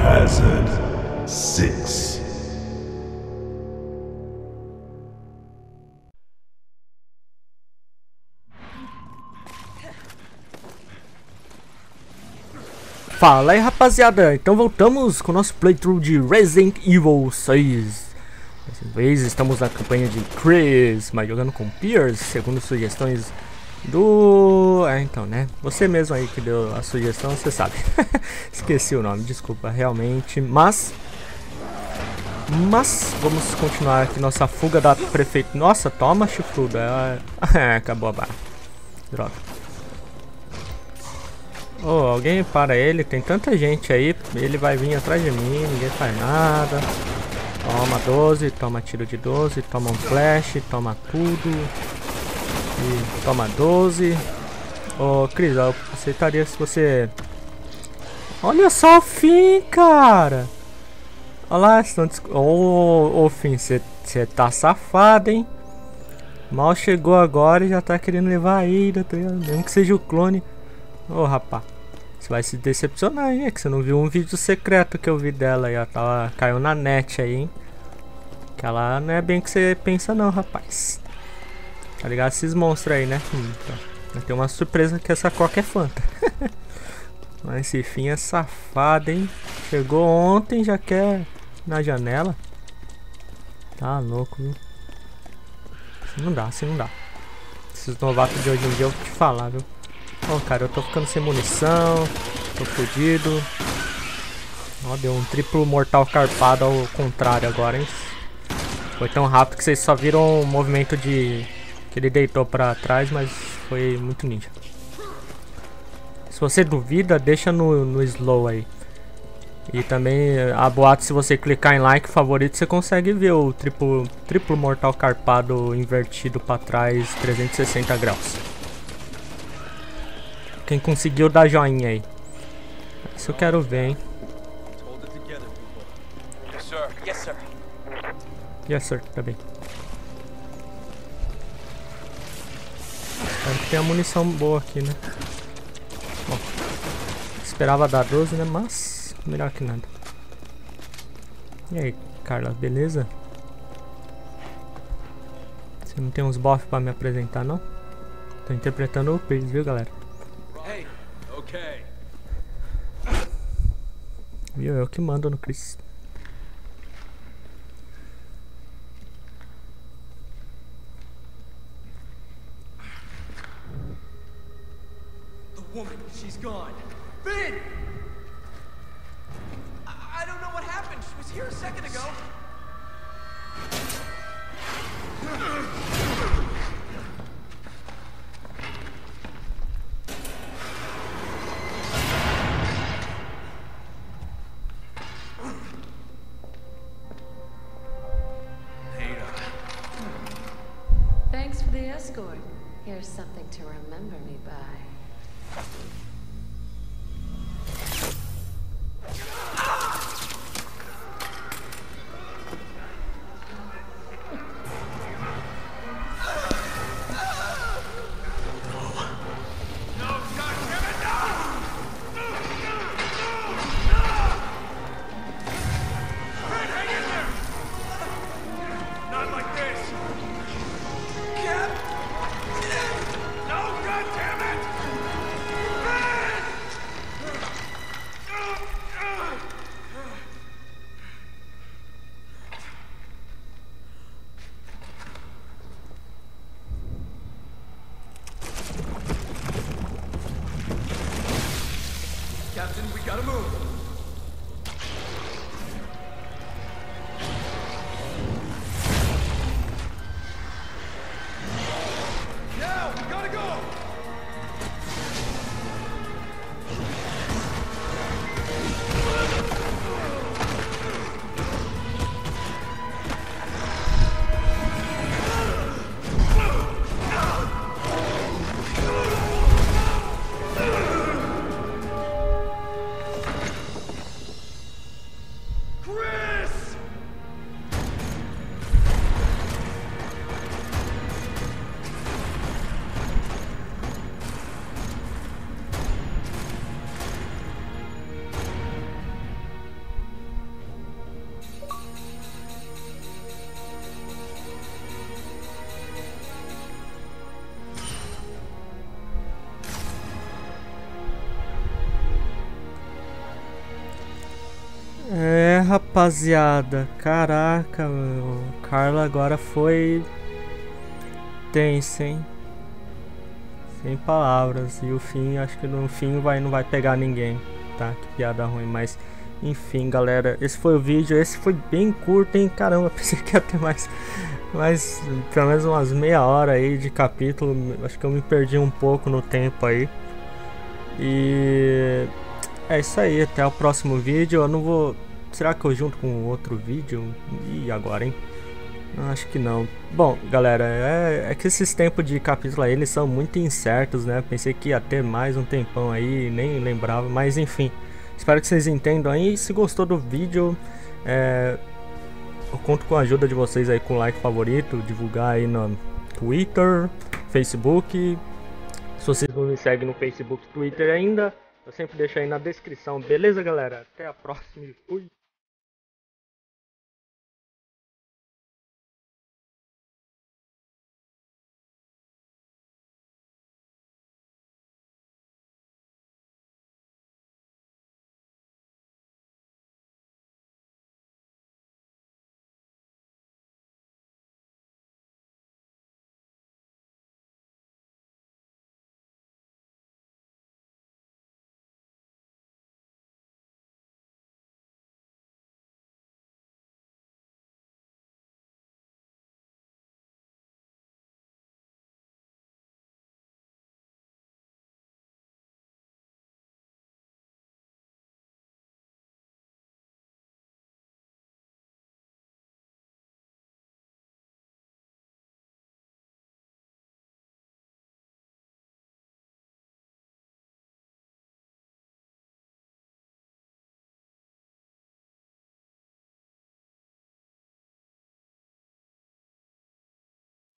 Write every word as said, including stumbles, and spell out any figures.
Hazard six. Fala aí, rapaziada, então voltamos com o nosso playthrough de Resident Evil seis. Dessa vez estamos na campanha de Chris, mas jogando com Pierce, segundo sugestões do... É, então, né, você mesmo aí que deu a sugestão, você sabe. Esqueci o nome, desculpa, realmente, mas... Mas, vamos continuar aqui nossa fuga da prefeitura. Nossa, toma, chifrudo, é... acabou a barra. Droga. Oh, alguém para ele, tem tanta gente aí, ele vai vir atrás de mim, ninguém faz nada. Toma doze, toma tiro de doze, toma um flash, toma tudo. E toma doze. Ô, Cris, eu aceitaria se você... Olha só o Finn, cara! Olha lá, estão... Ô, ô Finn, você tá safado, hein? Mal chegou agora e já tá querendo levar a Ada, tá ligado? Mesmo que seja o clone. Ô, oh, rapá, você vai se decepcionar, hein? É que você não viu um vídeo secreto que eu vi dela aí, ó. Tava, caiu na net aí, hein? Que ela não é bem o que você pensa não, rapaz. Tá ligado? Esses monstros aí, né? Hum, então, tem uma surpresa que essa Coca é fanta. Mas esse fim é safado, hein? Chegou ontem, já quer na janela. Tá louco, viu? Assim não dá, assim não dá. Esses novatos de hoje em dia eu vou te falar, viu? Ó, oh, cara, eu tô ficando sem munição, tô fodido. Ó, oh, deu um triplo mortal carpado ao contrário agora, hein? Foi tão rápido que vocês só viram o movimento de... que ele deitou pra trás, mas foi muito ninja. Se você duvida, deixa no, no slow aí. E também, a boato, se você clicar em like favorito, você consegue ver o triplo, triplo mortal carpado invertido pra trás, trezentos e sessenta graus. Quem conseguiu dar joinha aí? Isso eu quero ver, hein? Yes, sir. Yes, sir. Yes, sir. Tá bem. Espero que tenha munição boa aqui, né? Bom, esperava dar doze, né? Mas melhor que nada. E aí, Carla, beleza? Você não tem uns buffs pra me apresentar, não? Tô interpretando o Chris, viu, galera? Okay. Viu? Eu que mando no Chris. The woman, she's gone. Finn! I, I don't know what happened. She was here a second ago. Thanks for the escort. Here's something to remember me by. No, goddammit! É, rapaziada, caraca, meu, Carla agora foi tenso, hein? Sem palavras. E o fim, acho que no fim vai, não vai pegar ninguém, tá? Que piada ruim, mas enfim, galera, esse foi o vídeo. Esse foi bem curto, hein? Caramba, pensei que ia ter mais, mais pelo menos umas meia hora aí de capítulo. Acho que eu me perdi um pouco no tempo aí. E é isso aí, até o próximo vídeo. Eu não vou... Será que eu junto com outro vídeo? E agora, hein? Acho que não. Bom, galera, é, é que esses tempos de capítulo aí, eles são muito incertos, né? Pensei que ia ter mais um tempão aí, nem lembrava. Mas enfim, espero que vocês entendam aí. Se gostou do vídeo, é, eu conto com a ajuda de vocês aí com o like favorito, divulgar aí no Twitter, Facebook. Se vocês não me seguem no Facebook e Twitter ainda, eu sempre deixo aí na descrição. Beleza, galera? Até a próxima e fui!